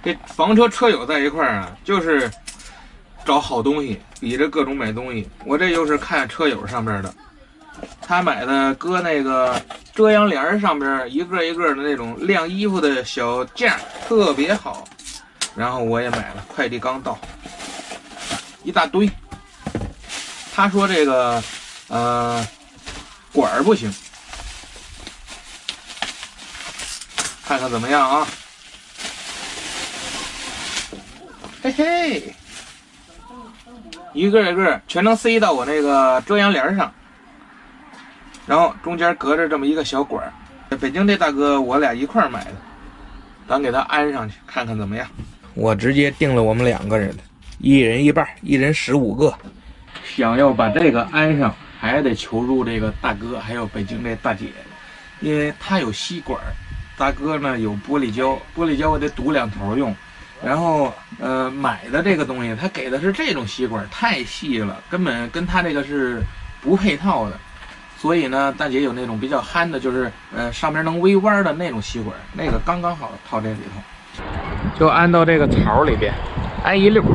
这房车车友在一块儿啊，就是找好东西，比着各种买东西。我这就是看车友上边的，他买的搁那个遮阳帘上边一个一个的那种晾衣服的小架，特别好。然后我也买了，快递刚到，一大堆。他说这个管儿不行，看看怎么样啊？嘿嘿，一个一个全能塞到我那个遮阳帘上，然后中间隔着这么一个小管儿。北京这大哥我俩一块儿买的，咱给他安上去看看怎么样。我直接定了我们2个人的，一人一半，一人15个。想要把这个安上，还得求助这个大哥，还有北京这大姐，因为他有吸管，大哥呢有玻璃胶，玻璃胶我得堵2头用。然后买的这个东西，他给的是这种吸管，太细了，根本跟他这个是不配套的。所以呢，大姐有那种比较憨的，就是上面能微弯的那种吸管，那个刚刚好套这里头，就安到这个槽里边，安一溜。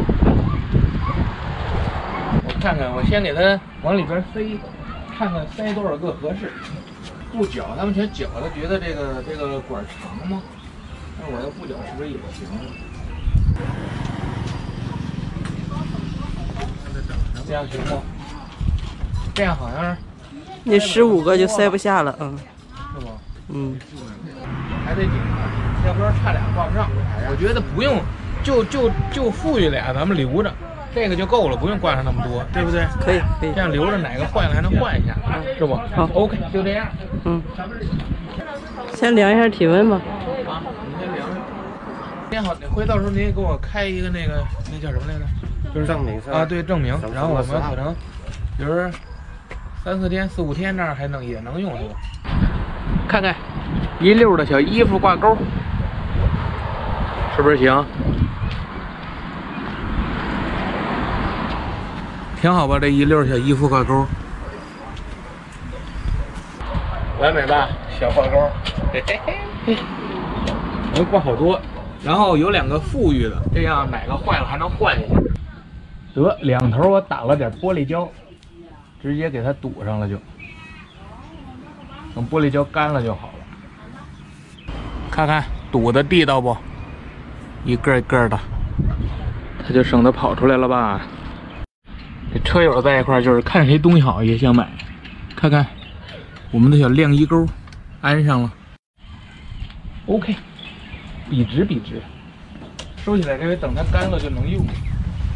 我看看，我先给它往里边塞，看看塞多少个合适。不绞，他们全绞了，觉得这个管长吗？那我要不绞是不是也行？这样行吗？这样好像是。 那15个就塞不下了， 是不？还得顶着，要不然差俩挂不上。我觉得不用，就富裕俩，咱们留着，这个就够了，不用挂上那么多，对不对？ 可以， 这样留着哪个坏了还能换一下，是不？ 好 ，OK， 就这样。 先量一下体温吧。 啊，你先量。先好，回到时候您也给我开一个那叫什么来着？就是证明啊，对，证明。然后我们可能，比如3、4天、4、5天那儿还也能用是吧？看看一溜的小衣服挂钩，是不是行？挺好吧？这一溜小衣服挂钩，完美吧？小挂钩，嘿嘿嘿，能挂好多。然后有2个富裕的，这样哪个坏了还能换一下。得2头我打了点玻璃胶，直接给它堵上了就，等玻璃胶干了就好了。看看堵的地道不？一个一个的，它就省得跑出来了吧。这车友在一块就是看谁东西好也想买。看看我们的小晾衣钩安上了 ，OK， 笔直笔直，收起来这回等它干了就能用。